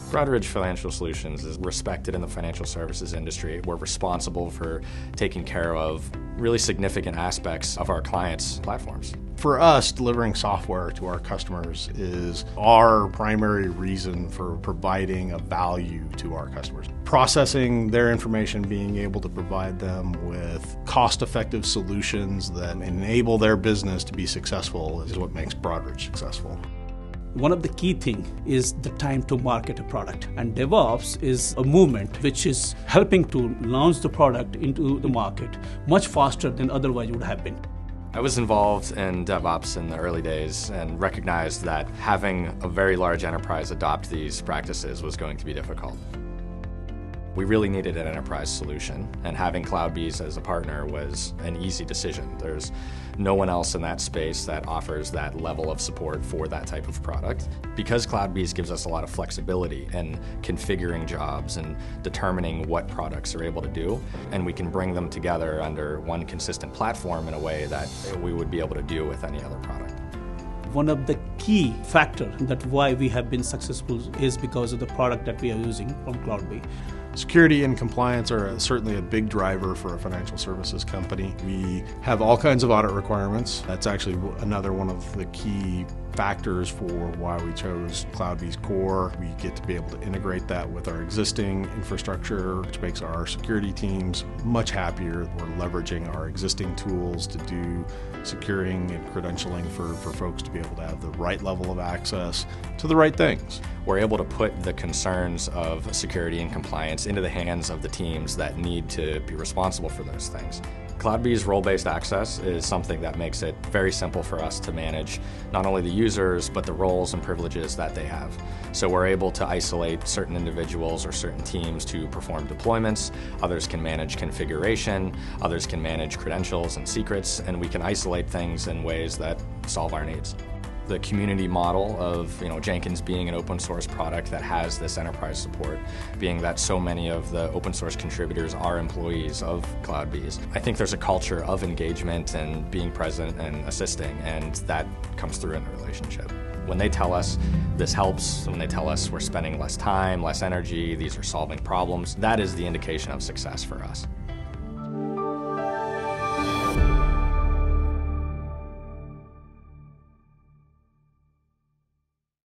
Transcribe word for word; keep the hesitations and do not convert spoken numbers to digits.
Broadridge Financial Solutions is respected in the financial services industry. We're responsible for taking care of really significant aspects of our clients' platforms. For us, delivering software to our customers is our primary reason for providing a value to our customers. Processing their information, being able to provide them with cost-effective solutions that enable their business to be successful is what makes Broadridge successful. One of the key things is the time to market a product, and DevOps is a movement which is helping to launch the product into the market much faster than otherwise would have been. I was involved in DevOps in the early days and recognized that having a very large enterprise adopt these practices was going to be difficult. We really needed an enterprise solution, and having CloudBees as a partner was an easy decision. There's no one else in that space that offers that level of support for that type of product. Because CloudBees gives us a lot of flexibility in configuring jobs and determining what products are able to do, and we can bring them together under one consistent platform in a way that we would be able to do with any other product. One of the key factors that why we have been successful is because of the product that we are using from CloudBees. Security and compliance are certainly a big driver for a financial services company. We have all kinds of audit requirements. That's actually another one of the key factors for why we chose CloudBees Core. We get to be able to integrate that with our existing infrastructure, which makes our security teams much happier. We're leveraging our existing tools to do securing and credentialing for, for folks to be able to have the right level of access to the right things. We're able to put the concerns of security and compliance into the hands of the teams that need to be responsible for those things. CloudBees role-based access is something that makes it very simple for us to manage not only the users, but the roles and privileges that they have. So we're able to isolate certain individuals or certain teams to perform deployments. Others can manage configuration, others can manage credentials and secrets, and we can isolate things in ways that solve our needs. The community model of you know, Jenkins being an open source product that has this enterprise support, being that so many of the open source contributors are employees of CloudBees. I think there's a culture of engagement and being present and assisting, and that comes through in the relationship. When they tell us this helps, when they tell us we're spending less time, less energy, these are solving problems, that is the indication of success for us.